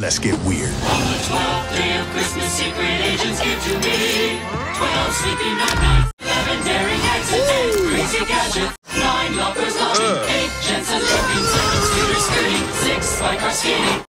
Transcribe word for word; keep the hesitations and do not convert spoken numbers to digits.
Let's get weird. On the twelfth day of Christmas, secret agents give to me twelve sleepy night-nights, eleven daring acts a day, crazy gadgets, nine lovers launching, eight gents unloading, seven scooters skirting, six spike car skating.